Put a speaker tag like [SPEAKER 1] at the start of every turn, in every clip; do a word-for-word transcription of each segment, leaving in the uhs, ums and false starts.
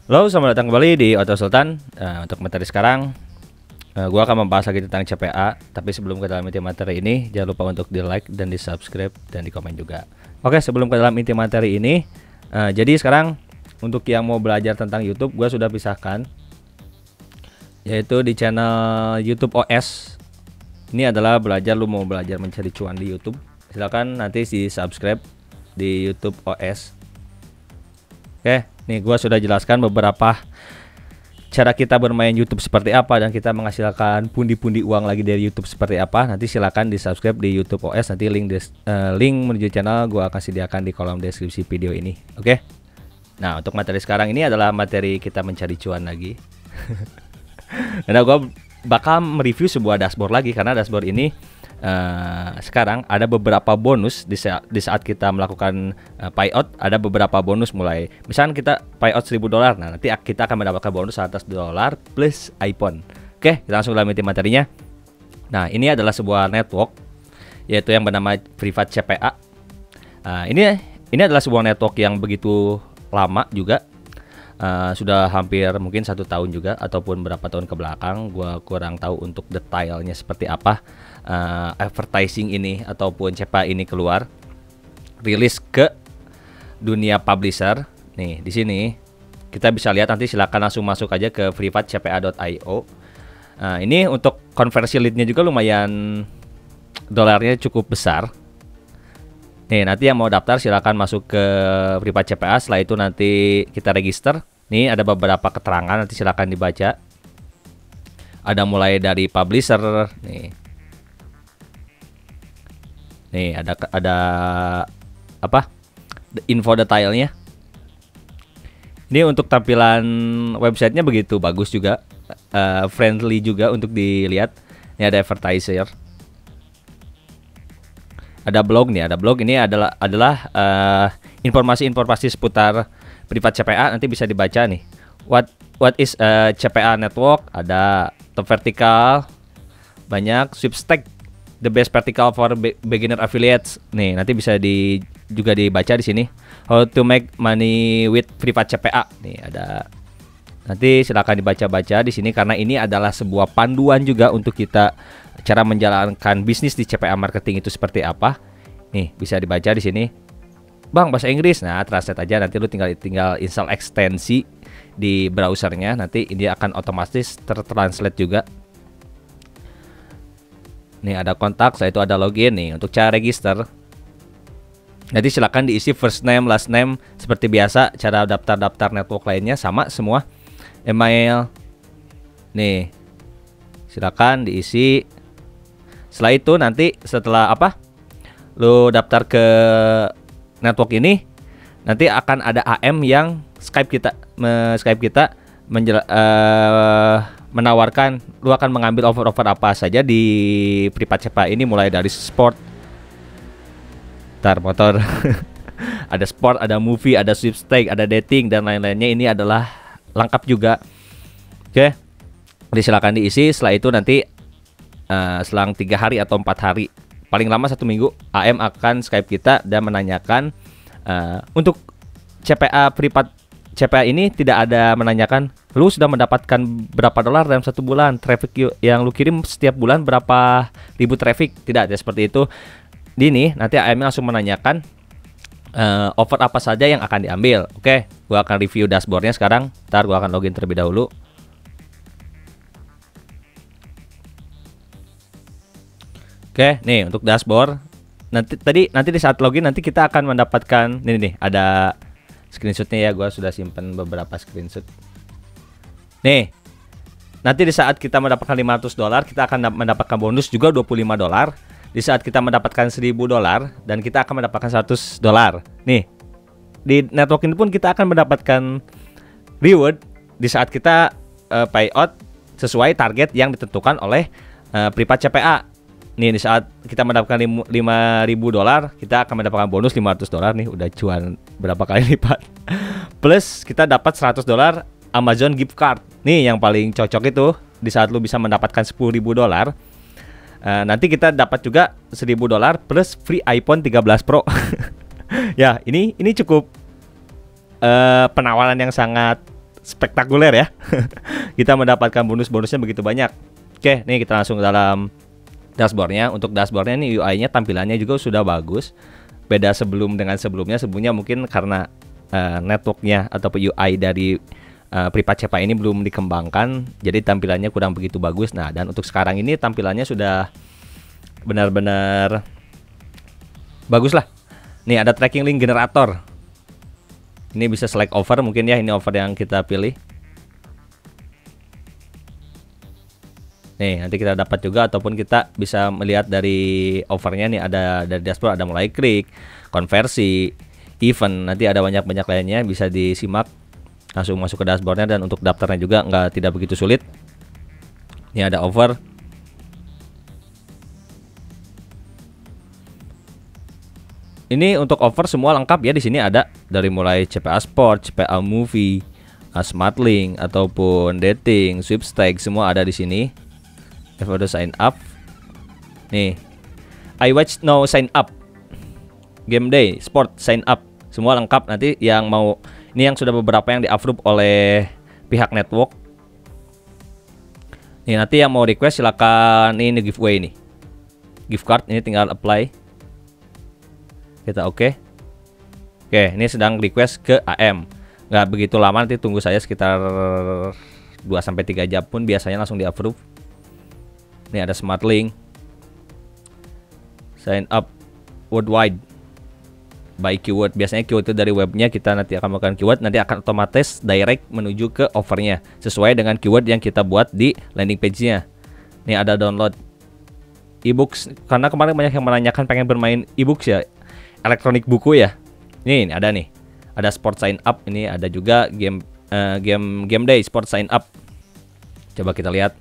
[SPEAKER 1] Halo, selamat datang kembali di Auto Sultan. Uh, untuk materi sekarang, uh, gue akan membahas lagi tentang C P A. Tapi sebelum ke dalam inti materi ini, jangan lupa untuk di like dan di subscribe dan di komen juga. Oke, sebelum ke dalam inti materi ini, uh, jadi sekarang untuk yang mau belajar tentang YouTube, gue sudah pisahkan, yaitu di channel YouTube O S. Ini adalah belajar, lu mau belajar mencari cuan di YouTube, silakan nanti di subscribe di YouTube O S. Oke. Nih, gua sudah jelaskan beberapa cara kita bermain YouTube seperti apa dan kita menghasilkan pundi-pundi uang lagi dari YouTube seperti apa. Nanti silakan di subscribe di YouTube O S. Nanti link des, uh, link menuju channel gua akan sediakan di kolom deskripsi video ini. Oke. Nah, untuk materi sekarang ini adalah materi kita mencari cuan lagi. Karena gua bakal mereview sebuah dashboard lagi karena dashboard ini Uh, sekarang ada beberapa bonus di saat, di saat kita melakukan uh, payout. Ada beberapa bonus, mulai misalnya kita payout seribu dolar, nah nanti kita akan mendapatkan bonus seratus dolar plus iPhone. Oke, kita langsung dalam inti materinya. Nah, ini adalah sebuah network, yaitu yang bernama Privat C P A. uh, ini ini adalah sebuah network yang begitu lama juga. Uh, sudah hampir mungkin satu tahun juga ataupun berapa tahun ke belakang, gua kurang tahu untuk detailnya seperti apa. Uh, advertising ini ataupun C P A ini keluar rilis ke dunia publisher. Nih di sini kita bisa lihat, nanti silakan langsung masuk aja ke privat c p a dot i o. Uh, ini untuk konversi leadnya juga lumayan, dolarnya cukup besar. Nih, nanti yang mau daftar silakan masuk ke Privat C P A. Setelah itu nanti kita register. Nih ada beberapa keterangan, nanti silakan dibaca. Ada mulai dari publisher. Nih, nih ada ada apa? Info detailnya. Ini untuk tampilan websitenya begitu bagus juga, uh, friendly juga untuk dilihat. Ini ada advertiser. Ada blog nih, ada blog ini adalah adalah informasi-informasi uh, seputar Privat C P A, nanti bisa dibaca nih. What what is uh, C P A network? Ada top vertical, banyak sweepstake, the best vertical for be beginner affiliates. Nih, nanti bisa di juga dibaca di sini. How to make money with Privat C P A. Nih ada. Nanti silakan dibaca-baca di sini karena ini adalah sebuah panduan juga untuk kita cara menjalankan bisnis di C P A marketing itu seperti apa. Nih, bisa dibaca di sini. Bang, bahasa Inggris. Nah, translate aja, nanti lu tinggal tinggal install ekstensi di browsernya, nanti ini akan otomatis tertranslate juga. Nih ada kontak, setelah itu ada login nih untuk cara register. Nanti silakan diisi first name, last name seperti biasa. Cara daftar-daftar network lainnya sama semua. Email. Nih, silakan diisi. Setelah itu nanti setelah apa? Lu daftar ke network ini, nanti akan ada A M yang Skype kita, me Skype kita menjela uh, menawarkan lu akan mengambil offer-offer apa saja di Privat C P A ini, mulai dari sport, tar motor, ada sport, ada movie, ada sweepstake, ada dating dan lain-lainnya. Ini adalah lengkap juga. Oke, jadi silakan diisi. Setelah itu nanti uh, selang tiga hari atau empat hari, paling lama satu minggu, A M akan Skype kita dan menanyakan uh, untuk C P A Privat C P A ini tidak ada menanyakan lu sudah mendapatkan berapa dolar dalam satu bulan, traffic yang lu kirim setiap bulan berapa ribu traffic, tidak ada seperti itu. Di ini nanti A M langsung menanyakan uh, offer apa saja yang akan diambil. Oke, gua akan review dashboardnya sekarang. Ntar gua akan login terlebih dahulu. Oke, nih untuk dashboard. Nanti tadi nanti di saat login nanti kita akan mendapatkan ini nih, ada screenshotnya ya, gua sudah simpan beberapa screenshot. Nih, nanti di saat kita mendapatkan lima ratus dolar, kita akan mendapatkan bonus juga dua puluh lima dolar. Di saat kita mendapatkan seribu dolar dan kita akan mendapatkan seratus dolar. Nih, di network ini pun kita akan mendapatkan reward di saat kita uh, payout sesuai target yang ditentukan oleh uh, Privat C P A. Nih, di saat kita mendapatkan lima ribu dolar, kita akan mendapatkan bonus lima ratus dolar. Nih udah cuan berapa kali lipat. Plus kita dapat seratus dolar Amazon gift card. Nih yang paling cocok itu di saat lu bisa mendapatkan sepuluh ribu dolar. Uh, nanti kita dapat juga seribu dolar plus free iPhone tiga belas Pro. Ya, ini ini cukup uh, penawaran yang sangat spektakuler ya. Kita mendapatkan bonus-bonusnya begitu banyak. Oke, nih kita langsung ke dalam dashboardnya. Untuk dashboardnya nih U I-nya tampilannya juga sudah bagus. Beda sebelum dengan sebelumnya. Sebelumnya mungkin karena uh, networknya ataupun U I dari uh, Pripat C P A ini belum dikembangkan, jadi tampilannya kurang begitu bagus. Nah, dan untuk sekarang ini tampilannya sudah benar-benar bagus lah. Nih ada tracking link generator. Ini bisa select offer mungkin ya, ini offer yang kita pilih. Nih nanti kita dapat juga, ataupun kita bisa melihat dari offernya nih, ada dari dashboard ada mulai klik, konversi, event, nanti ada banyak-banyak lainnya bisa disimak. Langsung masuk ke dashboardnya, dan untuk daftarnya juga nggak tidak begitu sulit. Ini ada offer. Ini untuk offer semua lengkap ya, di sini ada dari mulai C P A Sport, C P A Movie, Smartlink ataupun dating, sweepstakes, semua ada di sini. If udah sign up. Nih. I watch now sign up. Game day, sport sign up. Semua lengkap. Nanti yang mau, ini yang sudah beberapa yang di-approve oleh pihak network. Nih nanti yang mau request silakan, ini giveaway nih. Gift card ini tinggal apply. Kita oke. Okay. Oke, ini sedang request ke A M. Nggak begitu lama, nanti tunggu saya sekitar dua sampai tiga jam pun biasanya langsung di-approve. Ini ada Smartlink. Sign up worldwide by keyword. Biasanya keyword itu dari webnya, kita nanti akan melakukan keyword, nanti akan otomatis direct menuju ke offernya sesuai dengan keyword yang kita buat di landing page-nya. Ini ada download e-books, karena kemarin banyak yang menanyakan pengen bermain e-books ya, elektronik buku ya. Nih, ini ada nih, ada sport sign up. Ini ada juga game uh, game game day sport sign up. Coba kita lihat.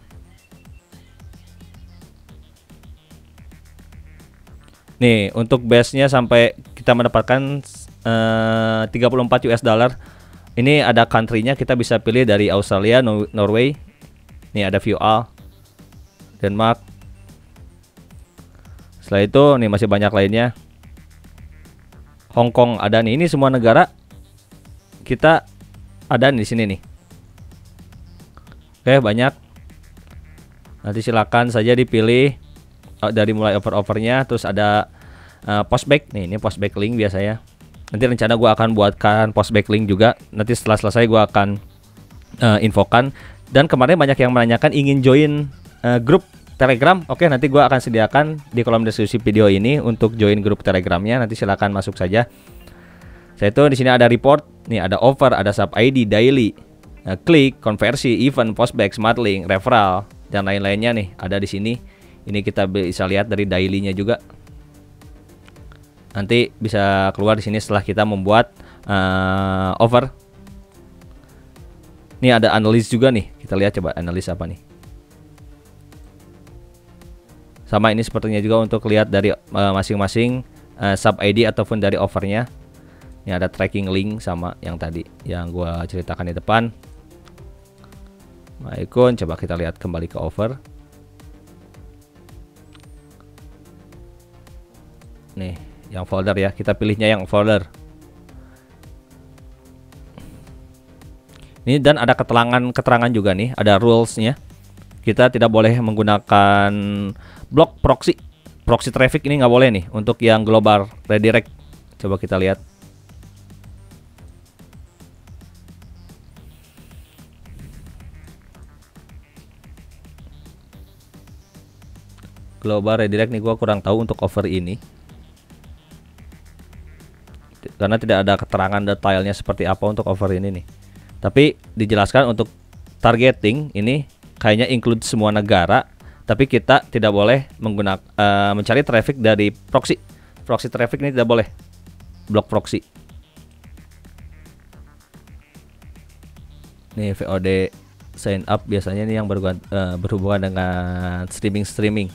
[SPEAKER 1] Nih untuk base-nya sampai kita mendapatkan uh, tiga puluh empat U S dollar. Ini ada country-nya, kita bisa pilih dari Australia, Nor Norway. Nih ada view all, Denmark. Setelah itu nih masih banyak lainnya. Hong Kong ada nih, ini semua negara kita ada di sini nih. Oke, banyak. Nanti silakan saja dipilih dari mulai offer-offernya, terus ada uh, postback nih, ini postback link biasanya. Nanti rencana gue akan buatkan postback link juga. Nanti setelah selesai gue akan uh, infokan. Dan kemarin banyak yang menanyakan ingin join uh, grup Telegram. Oke, nanti gue akan sediakan di kolom deskripsi video ini untuk join grup Telegramnya. Nanti silakan masuk saja. Saya itu di sini ada report, nih ada offer, ada sub I D, daily, nah, klik, konversi, event, postback, smartlink, referral, dan lain-lainnya nih ada di sini. Ini kita bisa lihat dari daily-nya juga. Nanti bisa keluar di sini setelah kita membuat uh, offer. Ini ada analis juga nih. Kita lihat coba analis apa nih. Sama ini sepertinya juga untuk lihat dari masing-masing uh, uh, sub I D ataupun dari offernya. Ini ada tracking link sama yang tadi yang gua ceritakan di depan. My icon, coba kita lihat kembali ke offer. Nih, yang folder ya, kita pilihnya yang folder. Ini dan ada keterangan-keterangan juga nih, ada rules-nya. Kita tidak boleh menggunakan block proxy. Proxy traffic ini nggak boleh nih untuk yang global redirect. Coba kita lihat. Global redirect nih gua kurang tahu untuk offer ini. Karena tidak ada keterangan detailnya seperti apa untuk offer ini nih. Tapi dijelaskan untuk targeting ini kayaknya include semua negara, tapi kita tidak boleh menggunakan uh, mencari traffic dari proxy. Proxy traffic ini tidak boleh. Block proxy. Nih V O D sign up biasanya nih yang berhubungan, uh, berhubungan dengan streaming-streaming.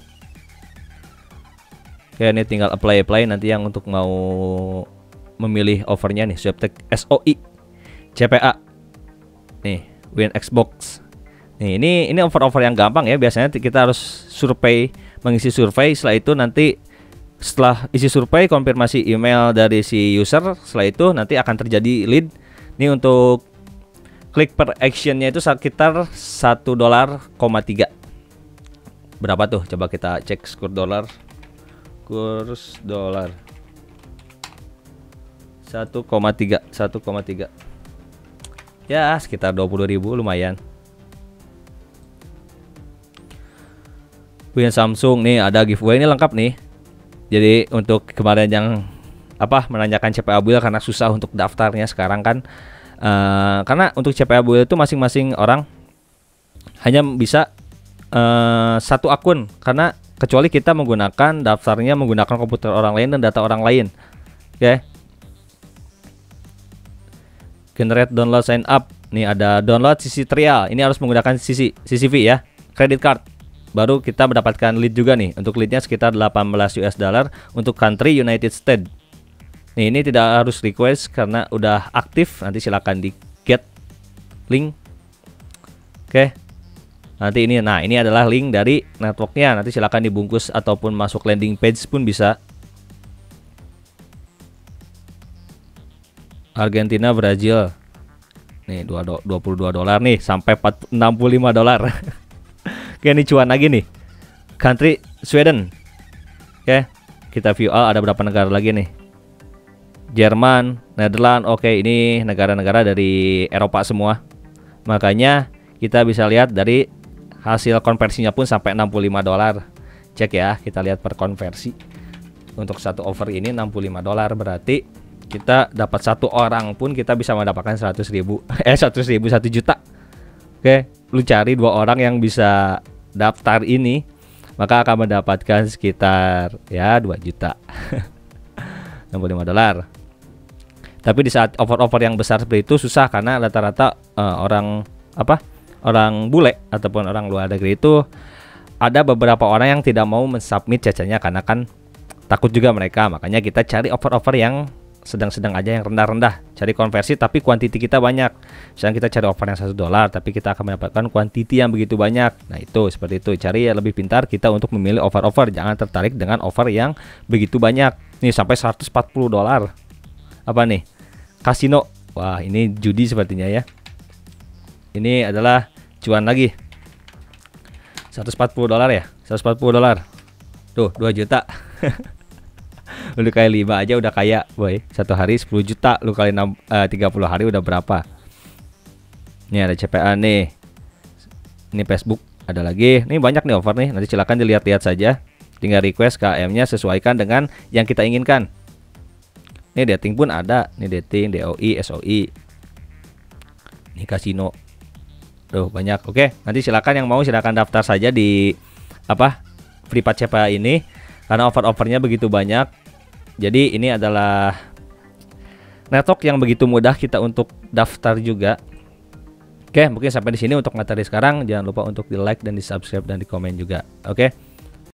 [SPEAKER 1] Oke, ini tinggal apply apply nanti yang untuk mau memilih offernya nih, sweepstakes S O I, C P A. Nih, win Xbox. Nih, ini ini offer-offer yang gampang ya. Biasanya kita harus survei, mengisi survei. Setelah itu nanti setelah isi survei, konfirmasi email dari si user. Setelah itu nanti akan terjadi lead. Ini untuk Klik per actionnya itu sekitar satu dolar koma tiga. Berapa tuh? Coba kita cek kurs dolar. Kurs dolar satu koma tiga, satu koma tiga. Ya, sekitar dua puluh ribu, lumayan. Punya Samsung nih, ada giveaway ini lengkap nih. Jadi untuk kemarin yang apa menanyakan C P A build karena susah untuk daftarnya sekarang kan. Uh, karena untuk C P A build itu masing-masing orang hanya bisa uh, satu akun, karena kecuali kita menggunakan daftarnya menggunakan komputer orang lain dan data orang lain. Oke. Okay. Generate download sign up. Nih ada download C C trial. Ini harus menggunakan C C C C V ya, credit card. Baru kita mendapatkan lead juga nih. Untuk leadnya sekitar delapan belas U S dollar untuk country United States. Nih ini tidak harus request karena udah aktif. Nanti silakan di get link. Oke. Nanti ini, nah ini adalah link dari networknya. Nanti silakan dibungkus ataupun masuk landing page pun bisa. Argentina, Brazil. Nih dua puluh dua dolar nih sampai enam puluh lima dolar. Oke, ini cuan lagi nih. Country Sweden. Oke, kita view all ada berapa negara lagi nih. Jerman, Netherlands. Oke, ini negara-negara dari Eropa semua. Makanya kita bisa lihat dari hasil konversinya pun sampai enam puluh lima dolar. Cek ya, kita lihat per konversi. Untuk satu offer ini enam puluh lima dolar, berarti kita dapat satu orang pun kita bisa mendapatkan seratus ribu. Eh seratus ribu, satu juta. Oke, lu cari dua orang yang bisa daftar ini, maka akan mendapatkan sekitar ya dua juta. enam puluh lima dolar. Tapi di saat offer-offer yang besar seperti itu susah karena rata-rata uh, orang apa? Orang bule ataupun orang luar negeri itu ada beberapa orang yang tidak mau mensubmit cacanya karena kan takut juga mereka. Makanya kita cari offer-offer yang sedang-sedang aja, yang rendah-rendah. Cari konversi tapi kuantiti kita banyak. Misalnya kita cari offer yang satu dolar tapi kita akan mendapatkan kuantiti yang begitu banyak. Nah itu seperti itu. Cari yang lebih pintar kita untuk memilih offer-offer. Jangan tertarik dengan offer yang begitu banyak. Nih sampai seratus empat puluh dolar. Apa nih? Kasino. Wah ini judi sepertinya ya. Ini adalah cuan lagi. seratus empat puluh dolar ya. seratus empat puluh dolar. Tuh dua juta. Lu kali lima aja udah kaya, boy. Satu hari sepuluh juta, lu kali enam, uh, tiga puluh hari udah berapa? Nih ada C P A nih. Ini Facebook ada lagi. Nih banyak nih offer nih. Nanti silakan dilihat-lihat saja. Tinggal request K M-nya sesuaikan dengan yang kita inginkan. Nih dating pun ada. Nih dating, D O I, S O I. Nih kasino. Tuh banyak. Oke, nanti silakan yang mau silakan daftar saja di apa? Free C P A ini karena offer-offernya begitu banyak. Jadi ini adalah network yang begitu mudah kita untuk daftar juga. Oke, mungkin sampai di sini untuk materi sekarang. Jangan lupa untuk di like dan di subscribe dan di komen juga. Oke.